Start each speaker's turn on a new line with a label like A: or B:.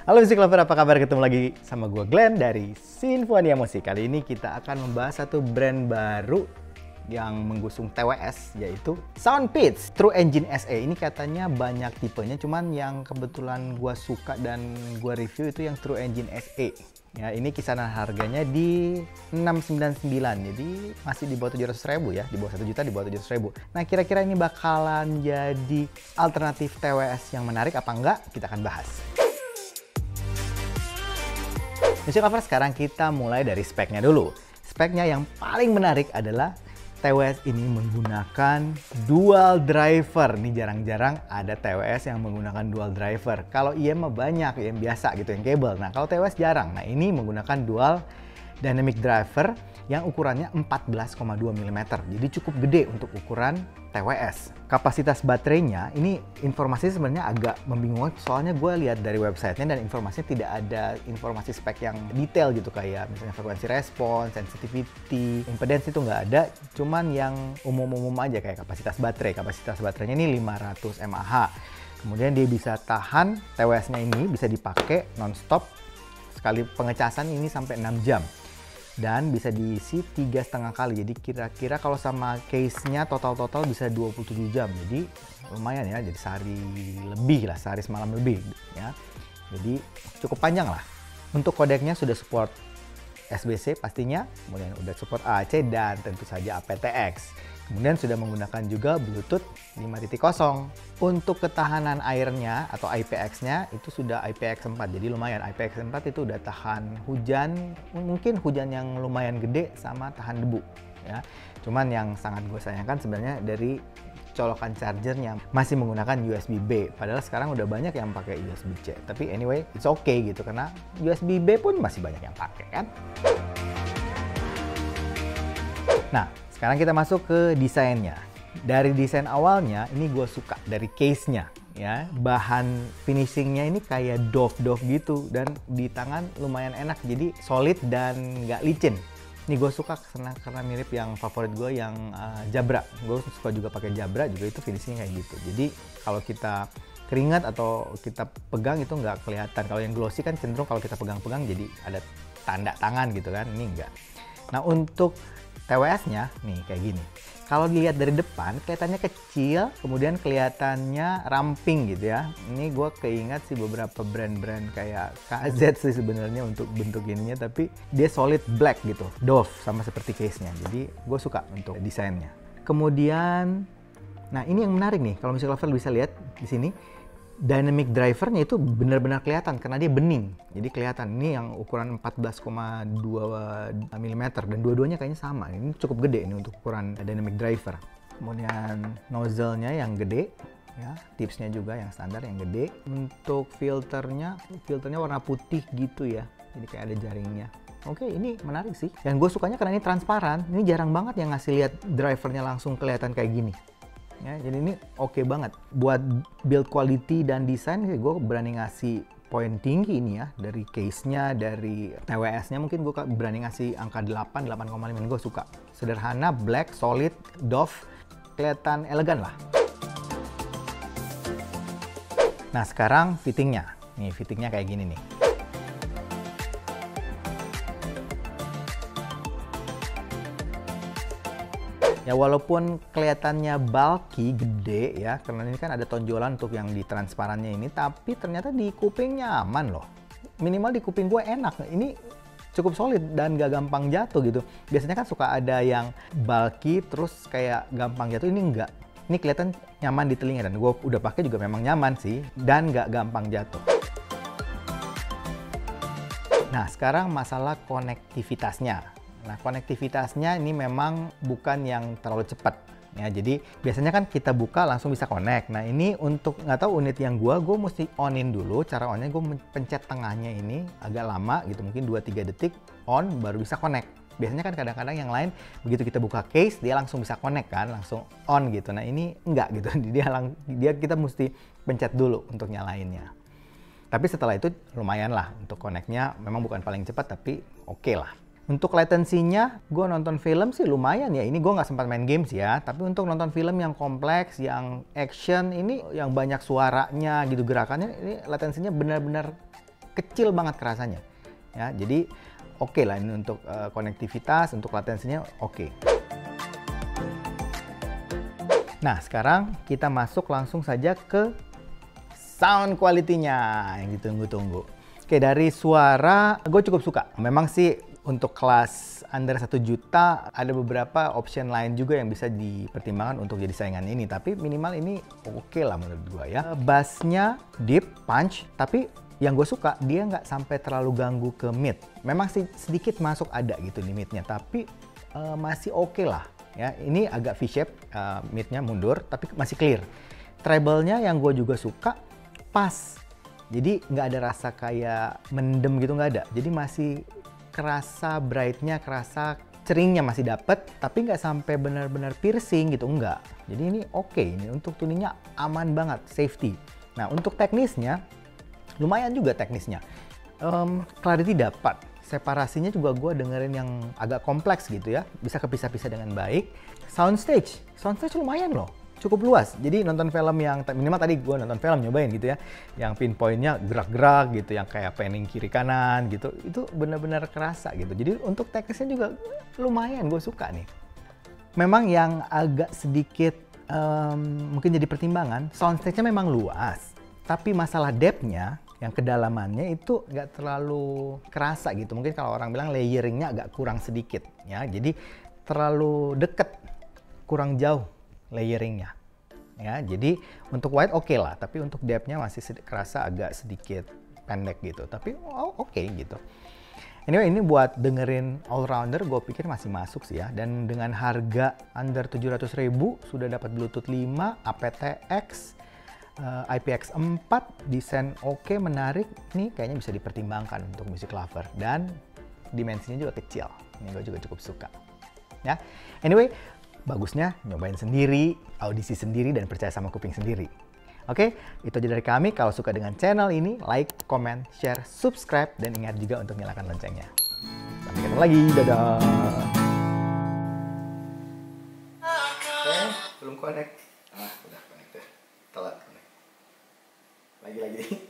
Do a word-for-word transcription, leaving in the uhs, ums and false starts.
A: Halo Music Lover, apa kabar? Ketemu lagi sama gue Glenn dari Sinfonia Musik. Kali ini kita akan membahas satu brand baru yang menggusung T W S, yaitu Soundpeats True Engine S E. Ini katanya banyak tipenya, cuman yang kebetulan gue suka dan gue review itu yang True Engine S E. Ya, ini kisaran harganya di enam ratus sembilan puluh sembilan, jadi masih di bawah tujuh ratus ribu ya, di bawah satu juta, di bawah tujuh ratus ribu. Nah, kira-kira ini bakalan jadi alternatif T W S yang menarik apa enggak? Kita akan bahas. Music Lover, sekarang kita mulai dari speknya dulu. Speknya yang paling menarik adalah T W S ini menggunakan dual driver. Ini jarang-jarang ada T W S yang menggunakan dual driver. Kalau I M mah banyak, I M biasa gitu yang kabel. Nah, kalau T W S jarang. Nah, ini menggunakan dual dynamic driver yang ukurannya empat belas koma dua milimeter. Jadi cukup gede untuk ukuran T W S. Kapasitas baterainya, ini informasinya sebenarnya agak membingungkan. Soalnya gue lihat dari websitenya dan informasinya tidak ada informasi spek yang detail gitu. Kayak misalnya frekuensi respon, sensitivity, impedance itu nggak ada. Cuman yang umum-umum aja kayak kapasitas baterai. Kapasitas baterainya ini lima ratus mAh. Kemudian dia bisa tahan, T W S-nya ini bisa dipakai non-stop. Sekali pengecasan ini sampai enam jam. Dan bisa diisi tiga setengah kali, jadi kira-kira kalau sama case-nya total-total bisa dua puluh tujuh jam, jadi lumayan ya, jadi sehari lebih lah, sehari semalam lebih ya, jadi cukup panjang lah. Untuk kodeknya sudah support S B C pastinya, kemudian udah support A A C dan tentu saja A P T X. Kemudian sudah menggunakan juga Bluetooth lima titik nol. Untuk ketahanan airnya atau I P X-nya itu sudah I P X empat. Jadi lumayan, I P X empat itu udah tahan hujan, mungkin hujan yang lumayan gede sama tahan debu ya. Cuman yang sangat gue sayangkan sebenarnya dari colokan chargernya masih menggunakan U S B B. Padahal sekarang udah banyak yang pakai U S B C. Tapi anyway, it's okay gitu karena U S B B pun masih banyak yang pakai kan. Nah, sekarang kita masuk ke desainnya. Dari desain awalnya, ini gue suka dari case-nya ya. Bahan finishingnya ini kayak doff-doff gitu dan di tangan lumayan enak. Jadi solid dan nggak licin. Ini gue suka karena, karena mirip yang favorit gue yang uh, Jabra. Gue suka juga pakai Jabra, juga itu finishingnya kayak gitu. Jadi kalau kita keringat atau kita pegang itu nggak kelihatan. Kalau yang glossy kan cenderung kalau kita pegang-pegang jadi ada tanda tangan gitu kan. Ini enggak. Nah, untuk T W S-nya nih kayak gini. Kalau dilihat dari depan kelihatannya kecil, kemudian kelihatannya ramping gitu ya. Ini gue keingat sih beberapa brand-brand kayak K Z sih sebenarnya untuk bentuk ininya, tapi dia solid black gitu, doff sama seperti case-nya. Jadi gue suka untuk desainnya. Kemudian, nah ini yang menarik nih. Kalau Music Lover bisa lihat di sini. Dynamic drivernya itu benar-benar kelihatan karena dia bening, jadi kelihatan. Ini yang ukuran empat belas koma dua milimeter dan dua-duanya kayaknya sama. Ini cukup gede ini untuk ukuran dynamic driver. Kemudian nozzle-nya yang gede ya, tipsnya juga yang standar yang gede. Untuk filternya, filternya warna putih gitu ya, jadi kayak ada jaringnya. Oke, ini menarik sih. Dan gue sukanya karena ini transparan. Ini jarang banget yang ngasih lihat drivernya langsung kelihatan kayak gini. Ya, jadi ini oke okay banget buat build quality dan desain. Gue berani ngasih poin tinggi ini ya, dari case-nya, dari T W S-nya mungkin gue berani ngasih angka delapan, delapan koma lima. Gue suka sederhana, black, solid, doff, kelihatan elegan lah. Nah, sekarang fittingnya nih, fittingnya kayak gini nih. Ya, walaupun kelihatannya bulky, gede ya, karena ini kan ada tonjolan untuk yang di transparannya ini, tapi ternyata di kuping nyaman loh. Minimal di kuping gue enak. Ini cukup solid dan gak gampang jatuh gitu. Biasanya kan suka ada yang bulky terus kayak gampang jatuh, ini enggak. Ini kelihatan nyaman di telinga dan gue udah pakai juga memang nyaman sih dan gak gampang jatuh. Nah, sekarang masalah konektivitasnya. Nah, konektivitasnya ini memang bukan yang terlalu cepat ya. Jadi biasanya kan kita buka langsung bisa connect. Nah, ini untuk nggak tahu unit yang gua, gua mesti onin dulu. Cara onnya gua pencet tengahnya ini agak lama gitu, mungkin dua tiga detik on baru bisa connect. Biasanya kan kadang-kadang yang lain begitu kita buka case dia langsung bisa connect kan, langsung on gitu. Nah, ini enggak gitu. Dia lang dia kita mesti pencet dulu untuk nyalainnya. Tapi setelah itu lumayan lah untuk connect-nya. Memang bukan paling cepat tapi oke okay lah. Untuk latensinya, gue nonton film sih lumayan ya. Ini gue nggak sempat main games ya. Tapi untuk nonton film yang kompleks, yang action, ini yang banyak suaranya gitu, gerakannya, ini latensinya benar-benar kecil banget kerasanya. Ya, jadi oke okay lah ini untuk uh, konektivitas, untuk latensinya oke. Okay. Nah, sekarang kita masuk langsung saja ke sound quality-nya yang ditunggu-tunggu. Oke, dari suara gue cukup suka. Memang sih untuk kelas under satu juta ada beberapa option lain juga yang bisa dipertimbangkan untuk jadi saingan ini. Tapi minimal ini oke okay lah menurut gue ya. Bassnya deep, punch, tapi yang gue suka dia nggak sampai terlalu ganggu ke mid. Memang sih sedikit masuk ada gitu di midnya, tapi uh, masih oke okay lah. Ya, ini agak V-shape, uh, midnya mundur, tapi masih clear. Treble-nya yang gue juga suka, pas. Jadi nggak ada rasa kayak mendem gitu, nggak ada. Jadi masih kerasa bright-nya, kerasa ceringnya masih dapet, tapi nggak sampai benar-benar piercing gitu, enggak. Jadi ini oke, okay. Ini untuk tuningnya aman banget, safety. Nah, untuk teknisnya, lumayan juga teknisnya. Um, clarity dapat. Separasinya juga gue dengerin yang agak kompleks gitu ya. Bisa kepisah-pisah dengan baik. Soundstage. Soundstage lumayan loh. Cukup luas. Jadi nonton film yang, minimal tadi gue nonton film nyobain gitu ya. Yang pinpointnya gerak-gerak gitu. Yang kayak panning kiri kanan gitu. Itu benar-benar kerasa gitu. Jadi untuk teknisnya juga lumayan, gue suka nih. Memang yang agak sedikit um, mungkin jadi pertimbangan. Soundstage-nya memang luas. Tapi masalah depth-nya, yang kedalamannya itu nggak terlalu kerasa gitu. Mungkin kalau orang bilang layeringnya agak kurang sedikit ya. Jadi terlalu deket, kurang jauh layeringnya. Ya, jadi untuk wide oke okay lah, tapi untuk depth-nya masih kerasa agak sedikit pendek gitu. Tapi oh, oke okay, gitu. Anyway, ini buat dengerin all rounder gue pikir masih masuk sih ya. Dan dengan harga under tujuh ratus ribu sudah dapat Bluetooth lima, A P T X, Uh, I P X empat, desain oke, okay, menarik. Nih kayaknya bisa dipertimbangkan untuk music lover. Dan dimensinya juga kecil. Ini gue juga cukup suka. Ya, anyway, bagusnya nyobain sendiri, audisi sendiri, dan percaya sama kuping sendiri. Oke, okay? Itu aja dari kami. Kalau suka dengan channel ini, like, comment, share, subscribe, dan ingat juga untuk nyalakan loncengnya. Sampai ketemu lagi, dadah! Eh, belum connect. Ah, udah connect ya. Telat. Lagi-lagi.